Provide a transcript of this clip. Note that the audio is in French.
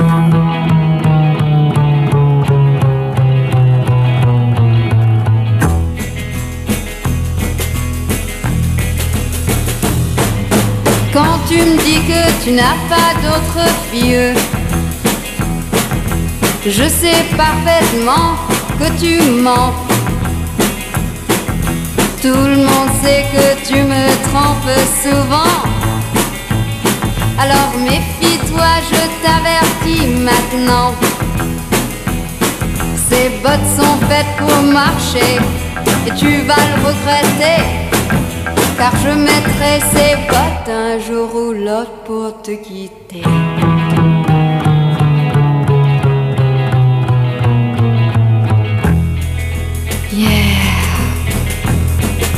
Quand tu me dis que tu n'as pas d'autre fille, je sais parfaitement que tu mens. Tout le monde sait que tu me trompes souvent. Alors méfie-toi, je t'avertis maintenant. Ces bottes sont faites pour marcher et tu vas le regretter. Car je mettrai ces bottes un jour ou l'autre pour te quitter. Yeah.